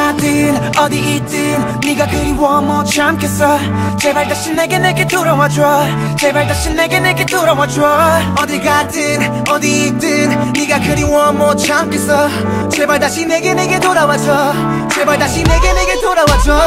가든 어디 있든 네가 그리워 못 참겠어. 제발 다시 내게 돌아와줘. 제발 다시 내게 돌아와줘. 어디 가든 어디 있든 네가 그리워 못 참겠어. 제발 다시 내게 돌아와줘. 제발 다시 내게 돌아와줘.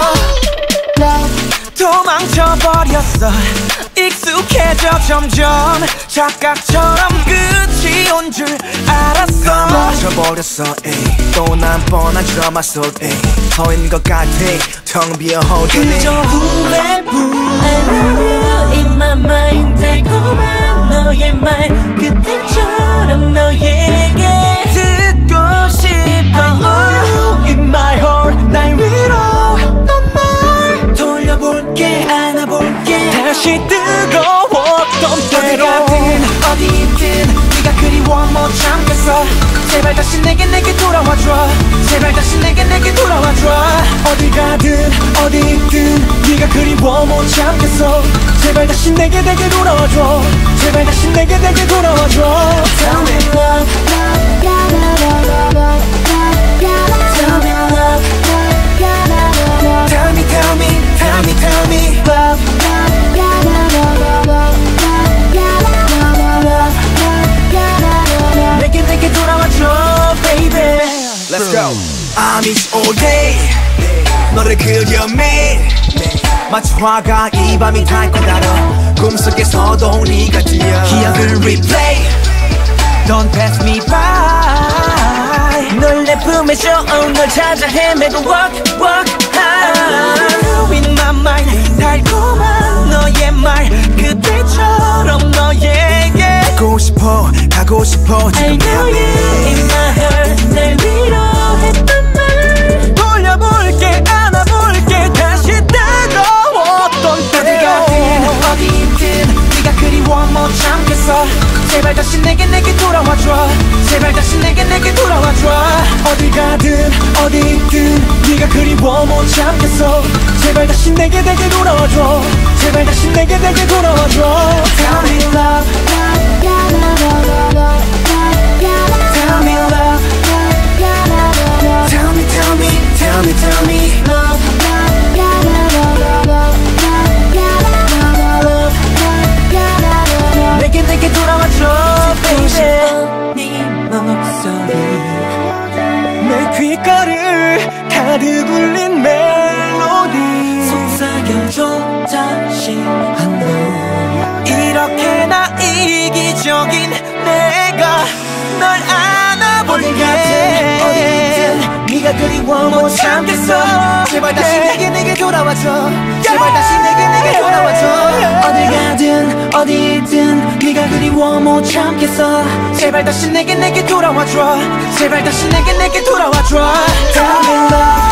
도망쳐버렸어. 익숙해져 점점. 착각처럼 끝이 온 줄 알았어. 멈춰버렸어. 또 난 뻔한 드라마 속에 서인 것 같아. 텅 비어 허전해. 그저 후회뿐. I love you in my mind. 달콤한 너의 말 그때처럼 너에게 듣고 싶어. I love you in my heart. 날 위로했던 말 돌려볼게 안아볼게. 다시 뜨거웠던 어디 때로 가든 어디 있든 네가 그리워 못 참겠어. 제발 다시 내게 돌아와줘. 제발 다시 내게 돌아와줘. 어디 가든 어디 있든 네가 그리워 못 참겠어. 제발 다시 내게 돌아와줘. 제발 다시 내게 돌아와줘. Tell me love, tell me love, Tell me love, 내게 돌아와줘, baby. Let's go. I miss all day. 너를 그려 매일. 마치 화가 이 밤이 달 것 알아. 꿈속에서도 네가 뛰어. 기억을 replay. Don't pass me by. 널 내 품에 줘. 널 찾아 헤매고 walk high. You in my mind. 달콤한 너의 말 그때처럼 너에게 가고 싶어 I 지금 know you in my heart. 날 위로했던 말 돌려볼게 안아볼게. 다시 뜨거웠던 어디 때로 가든 어디 있든 네가 그리워 못 참겠어. 제발 다시 내게 돌아와줘. 제발 다시 내게 돌아와줘. 어디 가든 어디 있든 네가 그리워 못 참겠어. 제발 다시 내게 돌아와줘. 제발 다시 내게 돌아와줘. Tell me love, tell me love, tell me love. 내게 돌아와줘, baby. 네 목소리 내 귓가를 가득 울린 멜로디 속삭여줘 다시 한번. 이렇게나 이기적인 내가 널 안아볼게. 네가 그리워 못 참겠어. 제발 다시 내게 돌아와줘. 제발 다시 내게 돌아와줘. 어디 가든 어디 있든 네가 그리워 못 참겠어. 제발 다시 내게 돌아와줘. 제발 다시 내게 돌아와줘. Tell me love,